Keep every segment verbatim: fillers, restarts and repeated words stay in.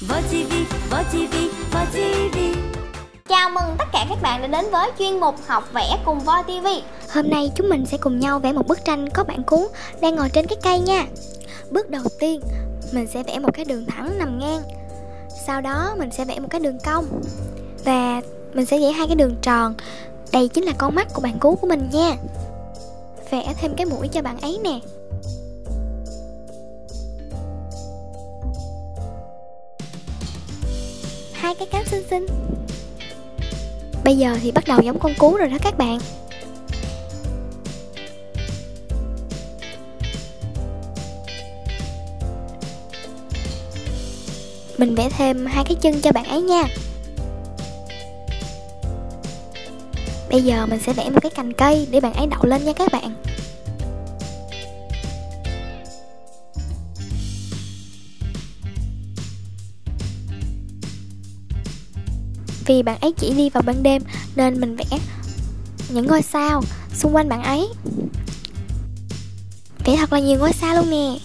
Voi ti vi, Voi ti vi, Voi ti vi. Chào mừng tất cả các bạn đã đến với chuyên mục học vẽ cùng Voi ti vi. Hôm nay chúng mình sẽ cùng nhau vẽ một bức tranh có bạn cú đang ngồi trên cái cây nha. Bước đầu tiên, mình sẽ vẽ một cái đường thẳng nằm ngang. Sau đó mình sẽ vẽ một cái đường cong. Và mình sẽ vẽ hai cái đường tròn. Đây chính là con mắt của bạn cú của mình nha. Vẽ thêm cái mũi cho bạn ấy nè. Hai cái cánh xinh xinh. Bây giờ thì bắt đầu giống con cú rồi đó các bạn. Mình vẽ thêm hai cái chân cho bạn ấy nha. Bây giờ mình sẽ vẽ một cái cành cây để bạn ấy đậu lên nha các bạn. Vì bạn ấy chỉ đi vào ban đêm nên mình vẽ những ngôi sao xung quanh bạn ấy. Vẽ thật là nhiều ngôi sao luôn nè.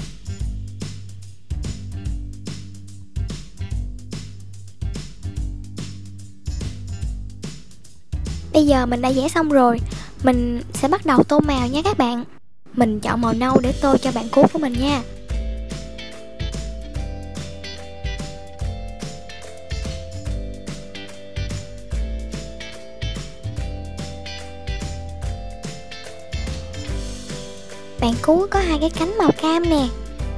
Bây giờ mình đã vẽ xong rồi. Mình sẽ bắt đầu tô màu nha các bạn. Mình chọn màu nâu để tô cho bạn cú của mình nha. Bạn cú có hai cái cánh màu cam nè.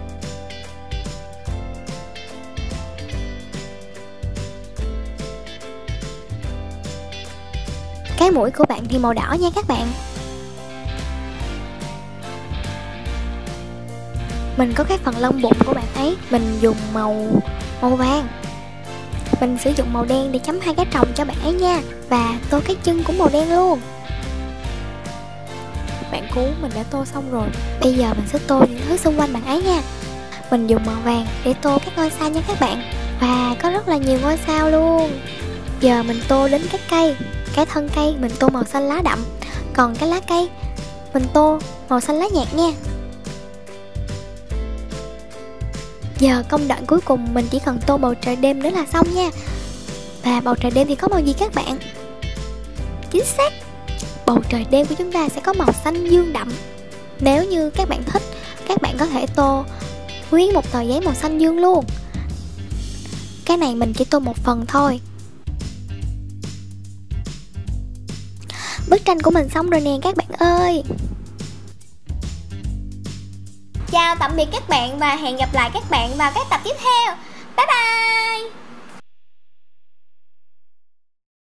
Cái mũi của bạn thì màu đỏ nha các bạn. Mình có cái phần lông bụng của bạn ấy, mình dùng màu màu vàng. Mình sử dụng màu đen để chấm hai cái tròng cho bạn ấy nha. Và tô cái chân cũng màu đen luôn. Bạn cú mình đã tô xong rồi. Bây giờ mình sẽ tô những thứ xung quanh bạn ấy nha. Mình dùng màu vàng để tô các ngôi sao nha các bạn. Và có rất là nhiều ngôi sao luôn. Giờ mình tô đến cái cây. Cái thân cây mình tô màu xanh lá đậm. Còn cái lá cây mình tô màu xanh lá nhạt nha. Giờ công đoạn cuối cùng mình chỉ cần tô bầu trời đêm nữa là xong nha. Và bầu trời đêm thì có màu gì các bạn? Chính xác, bầu trời đêm của chúng ta sẽ có màu xanh dương đậm. Nếu như các bạn thích, các bạn có thể tô nguyên một tờ giấy màu xanh dương luôn. Cái này mình chỉ tô một phần thôi. Bức tranh của mình xong rồi nè các bạn ơi. Chào tạm biệt các bạn và hẹn gặp lại các bạn vào các tập tiếp theo. Bye bye.